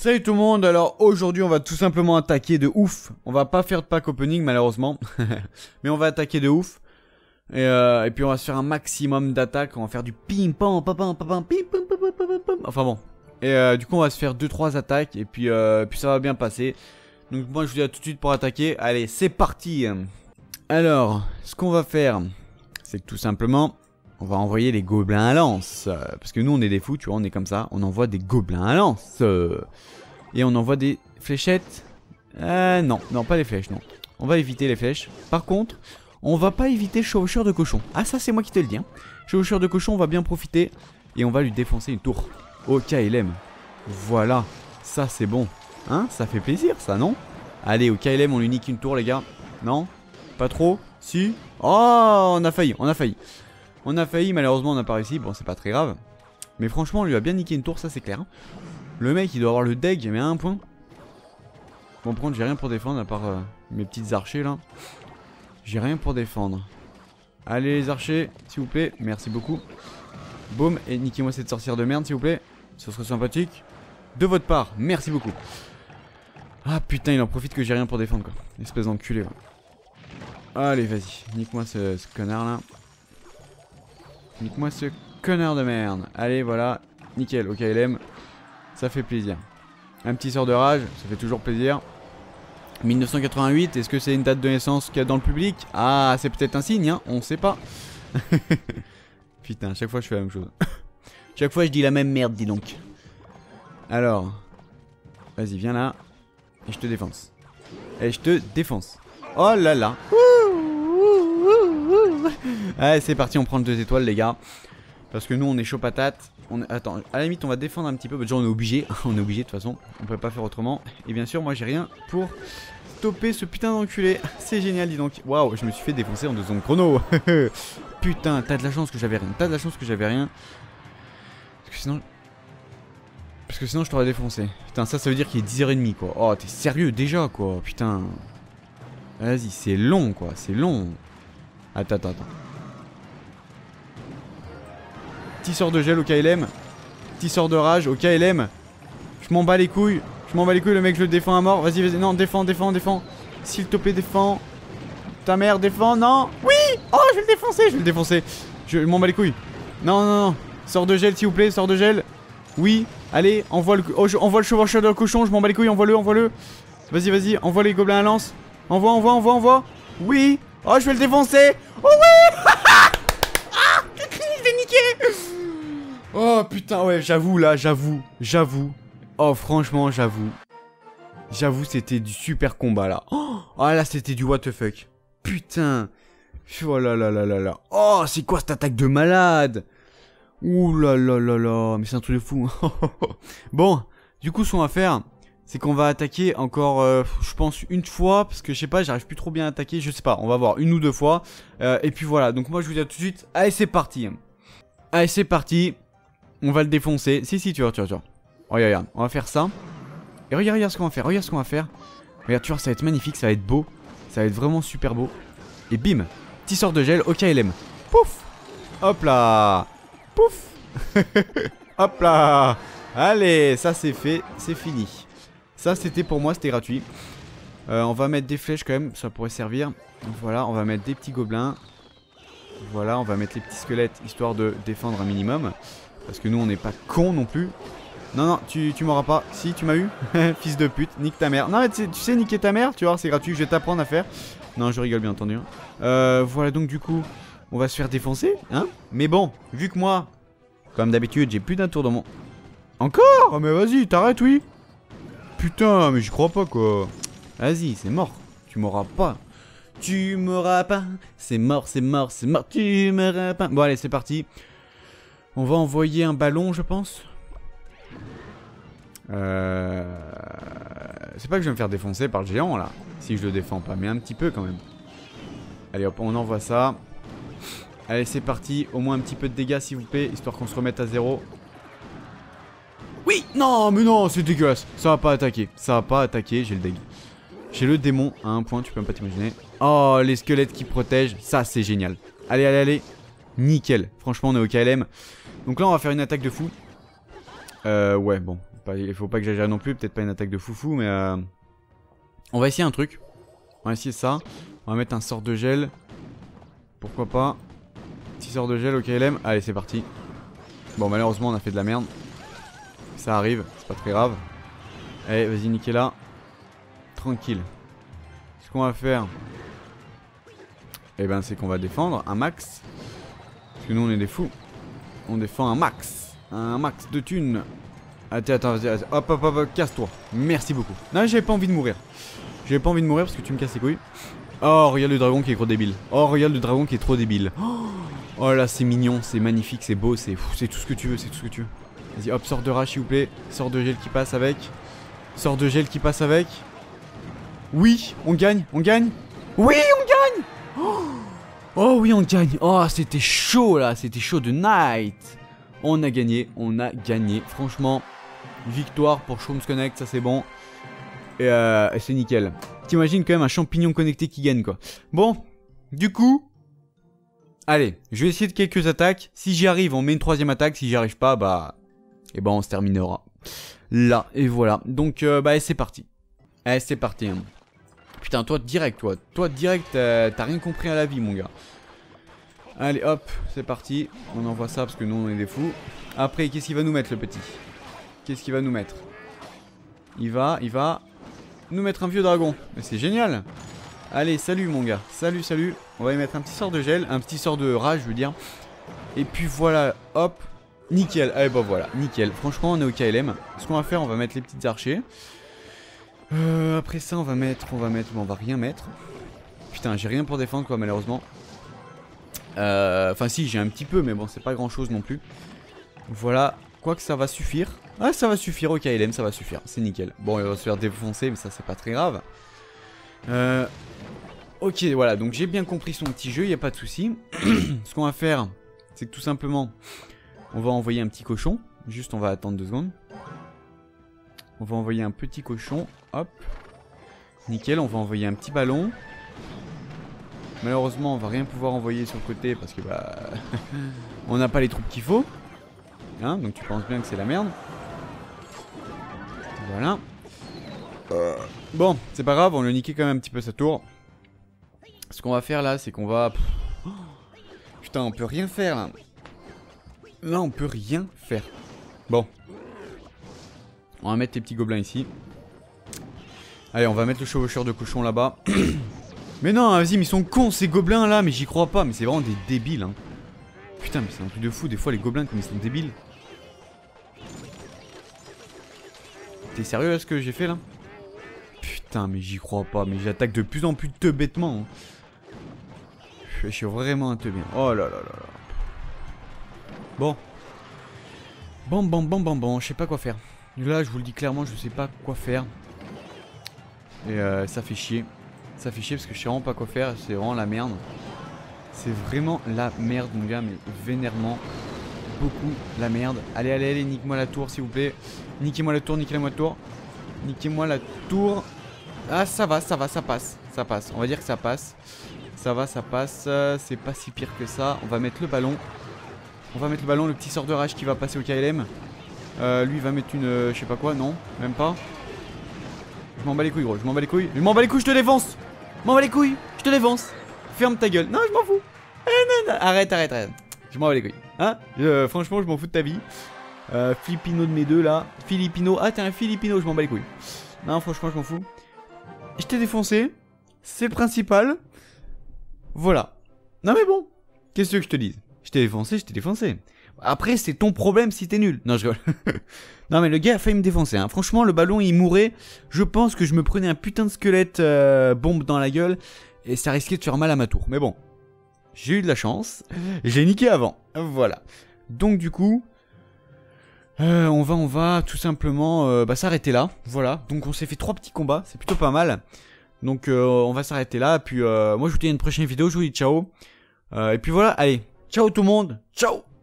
Salut tout le monde, alors aujourd'hui on va tout simplement attaquer de ouf. On va pas faire de pack opening malheureusement, mais on va attaquer de ouf. Et puis on va se faire un maximum d'attaques, on va faire du pim pam pam pam pam pim pam pam pam pam. Enfin bon. Et du coup on va se faire 2-3 attaques et puis ça va bien passer. Donc moi je vous dis à tout de suite pour attaquer. Allez, c'est parti. Alors, ce qu'on va faire, c'est que tout simplement on va envoyer les gobelins à lance. Parce que nous on est des fous, tu vois, on est comme ça. On envoie des gobelins à lance. Et on envoie des fléchettes. Non, pas les flèches, non. On va éviter les flèches. Par contre, on va pas éviter chevaucheur de cochon. Ah ça c'est moi qui te le dis. Hein. Chevaucheur de cochon, on va bien profiter. Et on va lui défoncer une tour. Au KLM. Voilà. Ça c'est bon. Hein, ça fait plaisir ça, non? Allez, au KLM on lui nique une tour les gars. Non? Pas trop? Si? Oh, on a failli. On a failli, malheureusement on n'a pas réussi. Bon, c'est pas très grave. Mais franchement, on lui a bien niqué une tour, ça c'est clair. Hein. Le mec il doit avoir le deg, mais à un point. Bon, par contre, j'ai rien pour défendre à part mes petites archers là. J'ai rien pour défendre. Allez, les archers, s'il vous plaît. Merci beaucoup. Boum, et niquez-moi cette sorcière de merde, s'il vous plaît. Ce serait sympathique. De votre part, merci beaucoup. Ah putain, il en profite que j'ai rien pour défendre quoi. Espèce d'enculé. Ouais. Allez, vas-y, nique-moi ce connard là. Nique-moi ce connard de merde. Allez, voilà, nickel, ok, LM. Ça fait plaisir. Un petit sort de rage, ça fait toujours plaisir. 1988, est-ce que c'est une date de naissance qu'il y a dans le public? Ah, c'est peut-être un signe, hein, on sait pas. Putain, chaque fois je fais la même chose. Chaque fois je dis la même merde, dis donc. Alors, vas-y, viens là. Et je te défonce. Et je te défonce. Oh là là. Allez, c'est parti, on prend le 2 étoiles, les gars. Parce que nous, on est chaud patate. Attends, à la limite, on va défendre un petit peu. Déjà, on est obligé. On est obligé, de toute façon. On peut pas faire autrement. Et bien sûr, moi, j'ai rien pour stopper ce putain d'enculé. C'est génial, dis donc. Waouh, je me suis fait défoncer en 2 secondes chrono. Putain, t'as de la chance que j'avais rien. T'as de la chance que j'avais rien. Parce que sinon, je t'aurais défoncé. Putain, ça veut dire qu'il est 10h30, quoi. Oh, t'es sérieux déjà, quoi. Putain. Vas-y, c'est long, quoi. C'est long. Attends. Petit sort de gel au KLM. Petit sort de rage au KLM. Je m'en bats les couilles. Le mec je le défends à mort. Vas-y. Non, défends. S'il te plaît, défends. Ta mère, défends. Non. Oui. Oh, je vais le défoncer. Je m'en bats les couilles. Non. Sort de gel, s'il vous plaît. Sort de gel. Oui. Allez, envoie le chevaucheur de cochon. Je m'en bats les couilles. Envoie-le. Vas-y. Envoie les gobelins à lance. Envoie. Oui. Oh, je vais le défoncer. Oh, oui. Oh putain, ouais, j'avoue. Oh franchement, j'avoue, c'était du super combat là. Oh là, c'était du what the fuck. Putain. Oh là. Oh, c'est quoi cette attaque de malade? Ouh là, mais c'est un truc de fou. Bon, du coup, ce qu'on va faire, c'est qu'on va attaquer encore, je pense, une fois. Parce que je sais pas, j'arrive plus trop bien à attaquer. Je sais pas, on va voir 1 ou 2 fois. Et puis voilà, donc moi je vous dis à tout de suite. Allez, c'est parti. On va le défoncer. Si, tu vois. Regarde, on va faire ça. Et regarde ce qu'on va faire. Regarde, tu vois, ça va être magnifique, ça va être beau. Ça va être vraiment super beau. Et bim, petit sort de gel au KLM. Pouf. Hop là. Pouf. Hop là. Allez, ça c'est fait, c'est fini. Ça c'était pour moi, c'était gratuit. On va mettre des flèches quand même, ça pourrait servir. Voilà, on va mettre des petits gobelins. Voilà, on va mettre les petits squelettes histoire de défendre un minimum. Parce que nous on n'est pas cons non plus. Non, tu m'auras pas. Si, tu m'as eu. Fils de pute, nique ta mère. Non mais tu sais niquer ta mère, tu vois, c'est gratuit, je vais t'apprendre à faire. Non, je rigole bien entendu. Voilà, donc du coup, on va se faire défoncer, hein. Mais bon, vu que moi, comme d'habitude, j'ai plus d'un tour dans mon... Encore? Mais vas-y, t'arrêtes, oui. Putain, mais j'y crois pas quoi. Vas-y, c'est mort. Tu m'auras pas. C'est mort. Tu m'auras pas. Bon allez, c'est parti. On va envoyer un ballon, je pense. C'est pas que je vais me faire défoncer par le géant là. Si je le défends pas, mais un petit peu quand même. Allez hop, on envoie ça. Allez, c'est parti. Au moins un petit peu de dégâts s'il vous plaît, histoire qu'on se remette à 0. Oui, non, mais non, c'est dégueulasse. Ça va pas attaquer, j'ai le dég. J'ai le démon à un point, tu peux même pas t'imaginer. Oh, les squelettes qui protègent, ça c'est génial. Allez. Nickel, franchement on est au KLM. Donc là on va faire une attaque de fou. Ouais, bon, Il faut pas que j'agère non plus, peut-être pas une attaque de foufou, mais on va essayer un truc. On va essayer ça. On va mettre un sort de gel. Pourquoi pas. Petit sort de gel au KLM. Allez, c'est parti. Bon, malheureusement, on a fait de la merde. Ça arrive, c'est pas très grave. Allez, vas-y, niquez là. Tranquille. Ce qu'on va faire, eh ben, c'est qu'on va défendre un max. Parce que nous, on est des fous. On défend un max. Un max de thunes. Attends, vas-y. Hop, hop, hop, casse-toi. Merci beaucoup. Non, j'avais pas envie de mourir. J'avais pas envie de mourir parce que tu me casses les couilles. Oh, regarde le dragon qui est trop débile. Oh, regarde le dragon qui est trop débile. Oh là, c'est mignon, c'est magnifique, c'est beau, c'est tout ce que tu veux, c'est tout ce que tu veux. Vas-y, hop, sort de rage s'il vous plaît. Sort de gel qui passe avec. Sort de gel qui passe avec. Oui, on gagne, on gagne. Oui, on gagne. Oh oui, on gagne. Oh, c'était chaud là, c'était chaud de night. On a gagné, on a gagné. Franchement, victoire pour Shrooms Connect, ça c'est bon. Et c'est nickel. T'imagines quand même un champignon connecté qui gagne quoi. Bon, du coup, allez, je vais essayer de quelques attaques. Si j'y arrive, on met une troisième attaque. Si j'y arrive pas, bah, et ben on se terminera là. Et voilà. Donc, bah, c'est parti. Allez, c'est parti. Hein. Putain, toi direct, toi direct, t'as rien compris à la vie, mon gars. Allez, hop, c'est parti. On envoie ça parce que nous on est des fous. Après, qu'est-ce qu'il va nous mettre, le petit? Qu'est-ce qu'il va nous mettre? Il va nous mettre un vieux dragon. Mais c'est génial. Allez, salut mon gars. Salut, salut. On va y mettre un petit sort de gel. Un petit sort de rage, je veux dire. Et puis voilà, hop. Nickel. Allez, bah voilà, nickel. Franchement, on est au KLM. Ce qu'on va faire, on va mettre les petits archers. Après ça, on va rien mettre. Putain, j'ai rien pour défendre, quoi, malheureusement. Enfin, si, j'ai un petit peu, mais bon, c'est pas grand chose non plus. Voilà. Quoique ça va suffire. Ah, ça va suffire au KLM, ça va suffire. C'est nickel. Bon, il va se faire défoncer, mais ça, c'est pas très grave. Ok, voilà. Donc, j'ai bien compris son petit jeu, il n'y a pas de souci. Ce qu'on va faire, c'est que tout simplement, on va envoyer un petit cochon. Juste, on va attendre 2 secondes. On va envoyer un petit cochon. Hop. Nickel, on va envoyer un petit ballon. Malheureusement, on va rien pouvoir envoyer sur le côté parce que, bah, on n'a pas les troupes qu'il faut. Hein, donc tu penses bien que c'est la merde. Voilà. Bon, c'est pas grave, on lui a niqué quand même un petit peu sa tour. Ce qu'on va faire là, c'est qu'on va... Oh, putain, on peut rien faire là. Là, on peut rien faire. Bon. On va mettre les petits gobelins ici. Allez, on va mettre le chevaucheur de cochon là-bas. Mais non, vas-y, mais ils sont cons ces gobelins là, mais j'y crois pas, mais c'est vraiment des débiles. Hein. Putain, mais c'est un truc de fou, des fois les gobelins comme ils sont débiles. T'es sérieux là ce que j'ai fait là? Putain, mais j'y crois pas, mais j'attaque de plus en plus de bêtement. Hein. Je suis vraiment un teubé. Oh là là là là. Bon. Bon, je sais pas quoi faire. Là, je vous le dis clairement, je sais pas quoi faire. Et ça fait chier. Ça fait chier parce que je sais vraiment pas quoi faire, c'est vraiment la merde. C'est vraiment la merde mon gars, mais vénèrement. Beaucoup la merde. Allez, allez, allez, nique-moi la tour s'il vous plaît. Niquez-moi la tour, niquez-moi la tour. Niquez-moi la tour. Ah ça va, ça passe. Ça passe, on va dire que ça passe. Ça va, ça passe. C'est pas si pire que ça. On va mettre le ballon. On va mettre le ballon, le petit sort de rage qui va passer au KLM. Lui il va mettre une... je sais pas quoi, non, même pas. Je m'en bats les couilles gros, je m'en bats les couilles. Je m'en bats les couilles, je te défonce. Je m'en bats les couilles, je te défonce. Ferme ta gueule. Non, je m'en fous. Non, non. Arrête. Je m'en bats les couilles. Hein, franchement, je m'en fous de ta vie. Filipino de mes deux là. Filipino. Ah, t'es un Filipino, je m'en bats les couilles. Non, franchement, je m'en fous. Je t'ai défoncé. C'est le principal. Voilà. Non, mais bon. Qu'est-ce que je te dise? Je t'ai défoncé. Après, c'est ton problème si t'es nul. Non, je rigole. Non, mais le gars a failli me défoncer. Hein. Franchement, le ballon, il mourait. Je pense que je me prenais un putain de squelette bombe dans la gueule. Et ça risquait de faire mal à ma tour. Mais bon. J'ai eu de la chance. J'ai niqué avant. Voilà. Donc, du coup... on va tout simplement s'arrêter là. Voilà. Donc, on s'est fait 3 petits combats. C'est plutôt pas mal. Donc, on va s'arrêter là. Puis, moi, je vous dis à une prochaine vidéo. Je vous dis ciao. Et puis voilà. Allez. Ciao tout le monde. Ciao.